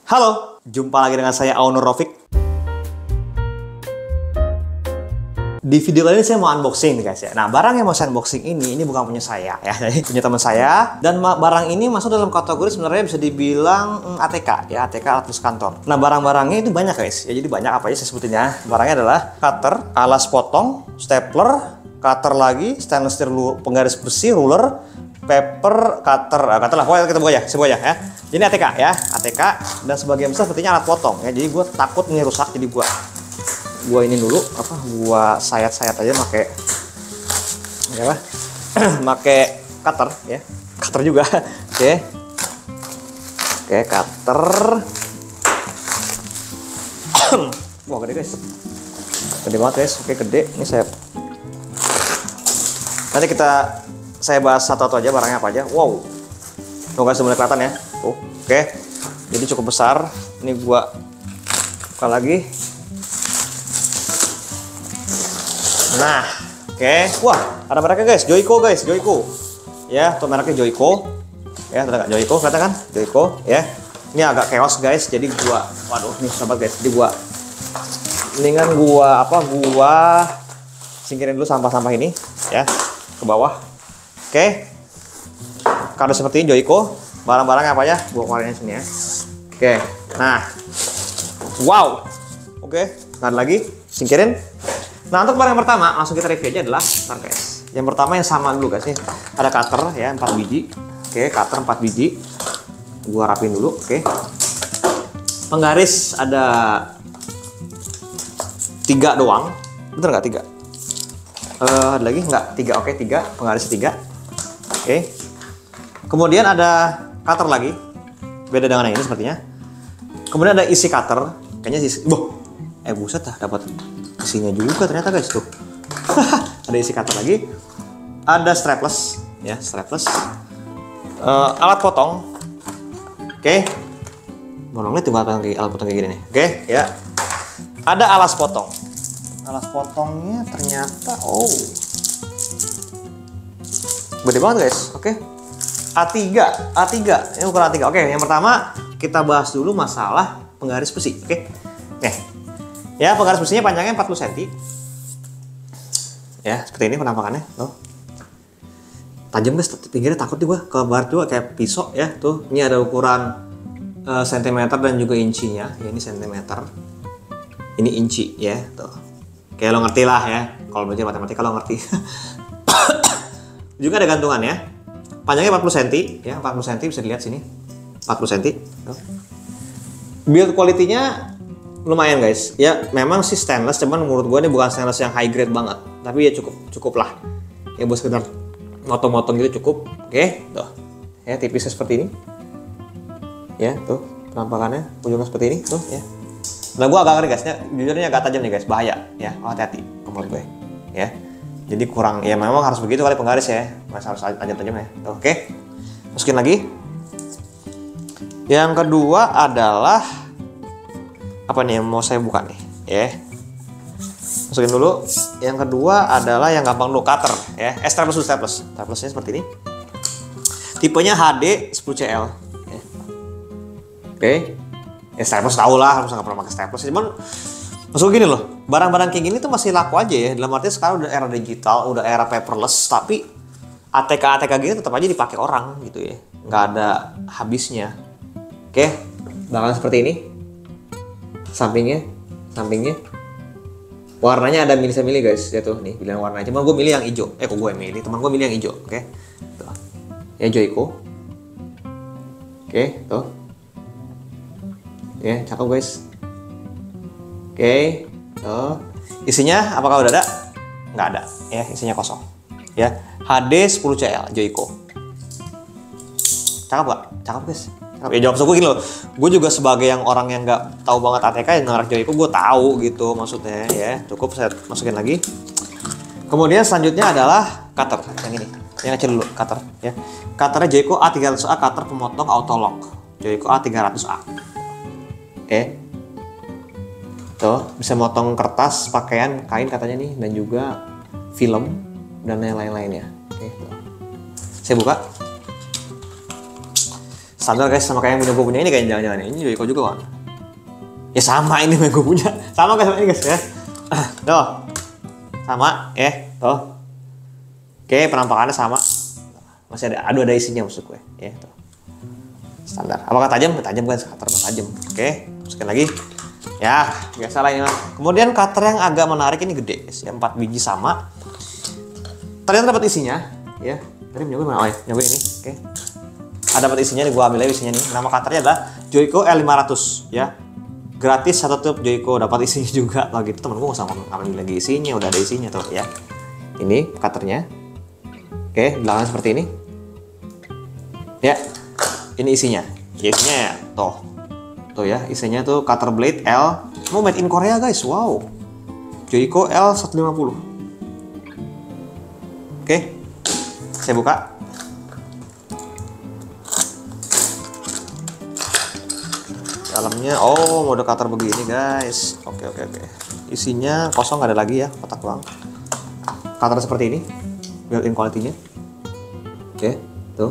Halo, jumpa lagi dengan saya Aunur Rafiq. Di video kali ini saya mau unboxing nih guys ya. Nah, barang yang mau saya unboxing ini bukan punya saya ya, jadi punya teman saya. Dan barang ini masuk dalam kategori sebenarnya bisa dibilang ATK ya, ATK alat tulis kantor. Nah, barang-barangnya itu banyak guys ya, jadi banyak apa aja saya sebutin ya. Barangnya adalah cutter, alas potong, stapler, cutter lagi, stainless steel penggaris besi, ruler, paper, cutter lah, pokoknya kita buka aja, saya buka aja ya. Jadi ATK ya, ATK dan sebagian besar sepertinya alat potong ya. Jadi gue takut ini rusak, jadi gua ini dulu gua sayat-sayat aja pakai ya pakai cutter ya, cutter juga. Oke, cutter. Wah, gede guys, gede banget guys. Oke, gede ini. Nanti saya bahas satu-satu aja barangnya apa aja. Wow, tuh guys, mulai kelihatan ya tuh. Oke, jadi cukup besar. Ini gua buka lagi. Nah, oke. Wah, ada mereknya guys, Joico guys, Joico. Ya, tuh mereknya Joico. Ya, ada nggak Joico, kelihatan kan? Joico, ya. Ini agak chaos guys, jadi waduh, nih sobat guys, jadi mendingan gua singkirin dulu sampah-sampah ini, ya, ke bawah. Oke. Kalau seperti ini Joico, barang-barangnya apa ya? Gua keluarin sini ya. Oke. Nah, wow. Oke, nggak ada lagi, singkirin. Nah, untuk barang yang pertama langsung kita review aja adalah guys. Yang pertama yang sama dulu guys nih. Ada cutter ya, 4 biji. Oke, cutter 4 biji. Gua rapin dulu, oke. Penggaris ada 3 doang. Bener nggak 3? Ada lagi nggak? 3, oke, 3. Penggaris 3. Oke. Kemudian ada cutter lagi. Beda dengan yang ini sepertinya. Kemudian ada isi cutter. Kayaknya isi. Buset dah, dapat isinya juga ternyata guys tuh. Ada isi cutter lagi. Ada strapless ya, strapless. Alat potong. Oke. Bolongnya tuh alat potong kayak gini nih. Oke, ya. Ada alas potong. Alas potongnya ternyata gede banget guys. Oke. A3. Ini ukuran A3. Oke, yang pertama kita bahas dulu masalah penggaris besi. Oke. Nih. Ya, penggaris besinya panjangnya 40 cm. Ya, seperti ini penampakannya. Tuh. Tajam guys, pinggirnya takut nih gua. Kebar juga kayak pisau ya. Tuh, ini ada ukuran sentimeter dan juga incinya. Ya, ini sentimeter. Ini inci ya, tuh. Kayak lo ngerti lah ya. Kalau belajar matematika lo ngerti. Juga ada gantungan ya. Panjangnya 40 cm ya, 40 cm bisa dilihat sini. 40 cm. Tuh. Build quality-nya lumayan guys ya, memang sih stainless, cuman menurut gue ini bukan stainless yang high grade banget, tapi ya cukup lah ya buat sekedar motong-motong gitu cukup. Oke, tuh ya, tipisnya seperti ini ya, tuh penampakannya ujungnya seperti ini tuh ya. Nah, gue agak ngeri guys, jujurnya agak tajam nih guys, bahaya ya, hati-hati menurut gue ya. Jadi kurang ya, memang harus begitu kali penggaris ya, harus tajam ya tuh. Oke, masukin lagi. Yang kedua adalah apa nih yang mau saya buka nih ya, masukin dulu. Yang kedua adalah yang gampang dulu, cutter ya, straplessnya seperti ini, tipenya HD 10CL ya. Oke, ya strapless tau lah, harus nggak pernah pakai strapless, cuman maksud gini loh, barang-barang kayak gini tuh masih laku aja ya, dalam artinya sekarang udah era digital, udah era paperless, tapi ATK gini tetap aja dipakai orang gitu ya, nggak ada habisnya. Oke, bakalan seperti ini. Sampingnya warnanya ada milih guys ya, tuh nih pilihan warnanya, cuma gue milih yang hijau. Kok gue milih, teman gue milih yang hijau. Oke, tuh ya, Joico. Oke, tuh ya, cakep guys. Oke, tuh isinya apakah udah ada? Nggak ada ya, isinya kosong ya. HD 10CL Joico. Cakep gak? Cakep guys. Ya, jawab gue gini loh, gue juga sebagai yang orang yang nggak tahu banget ATK, yang ngerak Joico gue tahu gitu maksudnya ya. Cukup saya masukin lagi. Kemudian selanjutnya adalah cutter yang ini, yang kecil dulu, cutter ya. Cutternya Joico A300A, cutter pemotong auto lock Joico A300A. Oke, tuh bisa motong kertas, pakaian, kain katanya nih, dan juga film dan yang lain-lainnya. Oke, tuh. Saya buka. standar guys, sama kayak yang gue punya ini, kayak jangan-jangan ini Joyko juga kan? Ya sama ini yang gue punya, sama guys sama ini guys ya. Tuh, sama ya, tuh. Oke, penampakannya sama. Masih ada isinya maksud gue, ya tuh. Standar. Apakah tajam? Tajam guys, cutter tajam. Oke, masukin lagi. Ya, biasa lah ini mah. Kemudian cutter yang agak menarik ini gede guys, ya 4 biji sama. Ternyata dapat isinya, ya. Tadi nyobain mana? Oh ya, nyobain ini. Oke. Ada dapat isinya nih, gua ambil aja isinya nih. Nama cutternya adalah Joyko L500 ya. Gratis satu tube Joyko, dapat isinya juga. Kalau gitu temen gua nggak usah ngambil lagi isinya, udah ada isinya tuh ya. Ini cutternya. Oke, belakangnya seperti ini. Ya. Ini isinya. Ya, isinya ya, tuh. Tuh ya, isinya tuh cutter blade L. Mau made in Korea guys. Wow. Joyko L150. Oke. Saya buka. Dalamnya, oh mode cutter begini guys. Oke. Isinya kosong, nggak ada lagi ya, kotak doang. Cutter seperti ini, built-in quality-nya. Oke, tuh.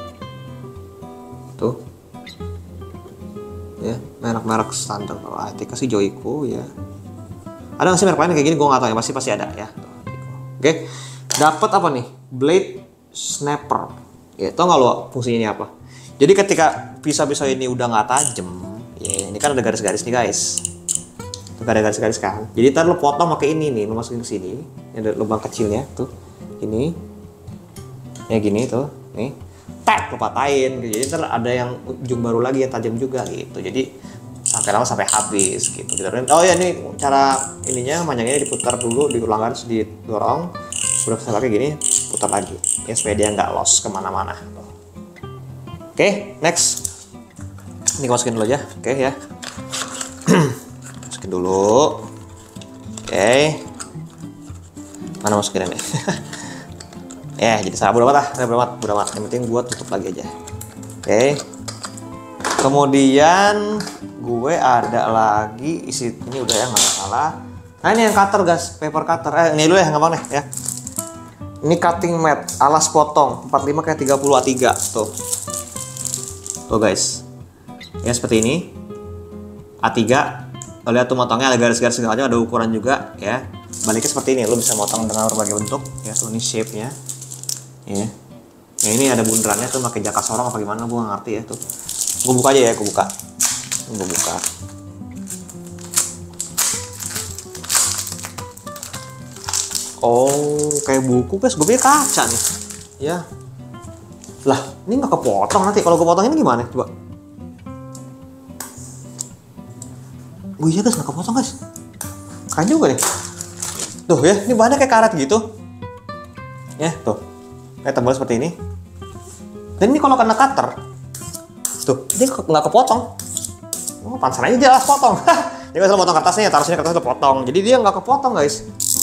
Ya, merek-merek standar. Kalau Etika sih Joyko ya. Ada nggak sih merek lain kayak gini? Gue nggak tahu ya, pasti ada ya. Tuh, oke, dapat apa nih? Blade snapper. Ya, tau nggak lo fungsinya ini apa? Jadi ketika pisau-pisau ini udah nggak tajam, ya ini kan ada garis-garis nih guys. Tuh, ada garis-garis kan. Jadi ntar lo potong pakai ini nih, lo masukin ke sini. Ada lubang kecilnya tuh. Ini. Ya gini tuh, nih. Tek, lo patahin. Jadi ntar ada yang ujung baru lagi yang tajam juga gitu. Jadi sampai lama sampai habis gitu. Oh ya, ini cara ininya, manjangnya diputar dulu, diulang garis, didorong. Udah selesai pakai gini, putar lagi. Ya supaya dia nggak loss kemana-mana. Oke, next. Ini masukin dulu aja. Oke ya. Masukin dulu. Oke. Mana masukinnya nih? Ya, jadi salah bodo amat lah. Bodo amat. Yang penting gue tutup lagi aja. Oke. Kemudian gue ada lagi isi ini udah ya, nggak masalah. Nah ini yang cutter guys, paper cutter. Ini dulu ya, gampang nih ya. Ini cutting mat, alas potong 45 kayak 30 A3 tuh. Tuh guys. Ya seperti ini. A3. Lo lihat tuh motongnya ada garis-garis segala macam, ada ukuran juga ya. Baliknya seperti ini, lo bisa motong dengan berbagai bentuk ya. Tuh ini shape-nya. Ya. Ya ini ada bundarannya tuh, pakai jaka sorong apa gimana gue nggak ngerti ya tuh. Gue buka aja ya, gue buka. Oh, kayak buku guys, gue pikir kaca nih. Ya. Lah, ini nggak kepotong nanti. Kalau gue potong ini gimana? Coba. Oh iya guys, nggak kepotong guys. Keren juga nih. Tuh ya, ini bahannya kayak karet gitu. Ya, tuh. Kayak tebal seperti ini. Dan ini kalau kena cutter, tuh, dia nggak kepotong. Oh, pansan aja jelas potong. Dia nggak potong kertasnya, taruh sini kertasnya potong. Jadi dia nggak kepotong guys.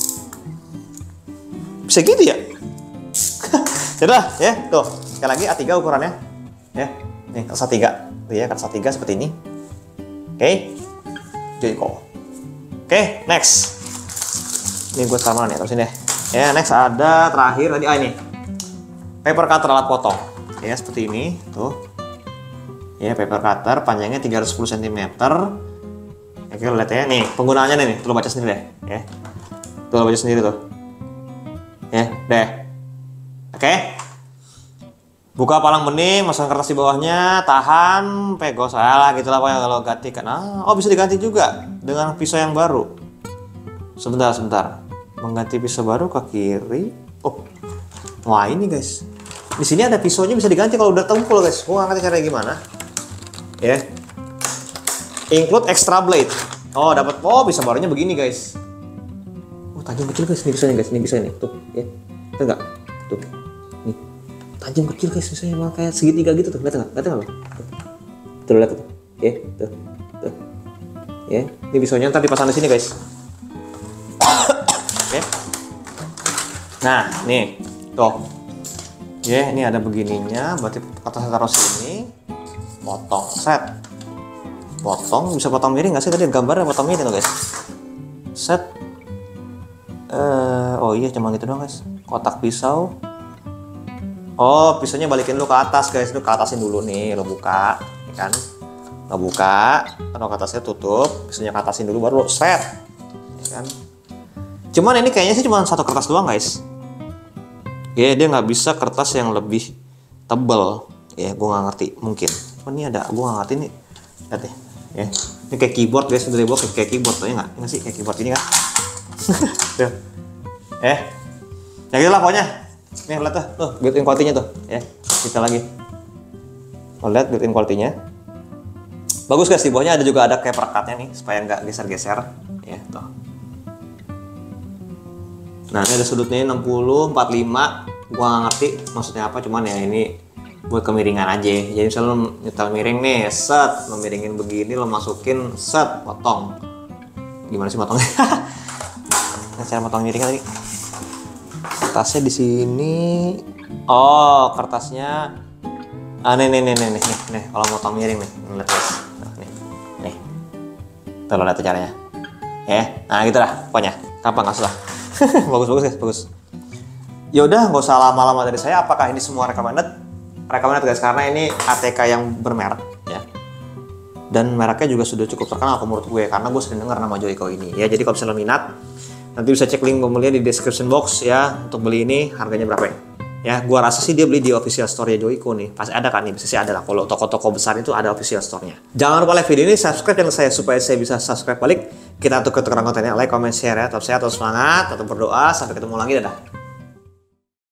Bisa gitu ya? Yaudah ya, tuh. Sekali lagi A3 ukurannya. Ya, nih kertas A3. Tuh ya, kertas A3 seperti ini. Oke. Joyko. Oke, next. Ini gue sama nih, terusin deh. Ya, next ada terakhir tadi ini. Paper cutter alat potong. Ya, seperti ini, tuh. Ya, paper cutter panjangnya 310 cm. Oke, lihat ya. Nih, penggunaannya nih. Tuh, lo baca sendiri deh, ya. Tuh, lo baca sendiri tuh. Ya, deh. Oke. Buka palang bening, masukkan kertas di bawahnya, tahan, pegos, salah gitulah pokoknya kalau ganti kan. Oh bisa diganti juga dengan pisau yang baru. Sebentar. Mengganti pisau baru ke kiri. Oh, wah ini guys. Di sini ada pisaunya bisa diganti kalau udah tumpul guys. Gua nggak ngerti caranya gimana. Ya. Include extra blade. Oh dapat. Oh pisau barunya begini guys. Oh tajam kecil guys. Ini pisaunya guys. Ini pisau ini. Tuh ya. Lihat nggak? Tuh. Nih. Tajam kecil guys, misalnya emang kayak segitiga gitu tuh, lihat nggak? Tuh lihat tuh, ya, tuh, ya. Ini pisaunya ntar dipasang di sini guys. Oke. Nah, nih, tuh, ya, ini ada begininya, berarti atas taruh sini, potong, set, potong, bisa potong miring nggak sih tadi gambarnya potong miring tuh guys, set. Oh iya, cuma gitu doang guys, kotak pisau. Oh, pisaunya balikin dulu ke atas guys, itu ke atasin dulu nih, lo buka, ya kan? Lo buka, taruh ke atasnya tutup, pisaunya ke atasin dulu baru lo set, ya kan? Cuman ini kayaknya sih cuma satu kertas doang guys. Ya dia nggak bisa kertas yang lebih tebel, ya gue nggak ngerti mungkin. Cuman ini ada, gue nggak ngerti nih, lihat deh, ya. Ini kayak keyboard guys, dari bawah kayak keyboard, tuh ya nggak sih kayak keyboard ini kan? Tuh. Ya gitu lah pokoknya. Nih lihat tuh built-in quality-nya tuh, ya. Kita lagi. Lo lihat built-in quality-nya. Bagus guys, di bawahnya ada juga ada kayak perekatnya nih supaya nggak geser-geser, ya tuh. Nah, ini ada sudutnya 60, 45. Gua nggak ngerti maksudnya apa, cuman ya ini buat kemiringan aja. Jadi misalnya lo nyetel miring nih, set, lo miringin begini, lo masukin, set, potong. Gimana sih potongnya? Nah, cara potong miringnya tadi. Kertasnya di sini. Oh, kertasnya. Nih. Kalau mau potong miring nih, lihat guys. Nih. Tuh lo lihat caranya. Nah gitu lah, pokoknya. Gampang nggak susah. Bagus guys, bagus. Ya udah, nggak usah lama-lama dari saya. Apakah ini semua recommended? Recommended guys, karena ini ATK yang bermerek, ya. Dan mereknya juga sudah cukup terkenal menurut gue, karena gue sering dengar nama Joico ini. Ya, jadi kalau misalnya minat, nanti bisa cek link pembelian di description box ya untuk beli ini harganya berapa ya. Gua rasa sih dia beli di official store Joico nih. Pasti ada kan nih, bisa sih ada lah. Kalau toko-toko besar itu ada official store-nya. Jangan lupa like video ini, subscribe channel saya supaya saya bisa subscribe balik. Kita tukar-tukaran kontennya, like, comment, share ya. Tetap sehat, tetap semangat, tetap berdoa. Sampai ketemu lagi, dadah.